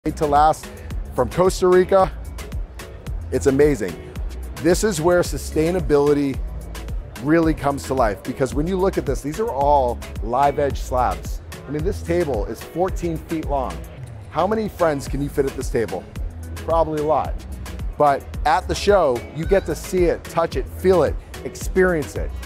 made to last from Costa Rica. It's amazing. This is where sustainability really comes to life, because when you look at this, these are all live edge slabs. I mean, this table is 14 feet long. How many friends can you fit at this table? Probably a lot. But at the show, you get to see it, touch it, feel it, experience it.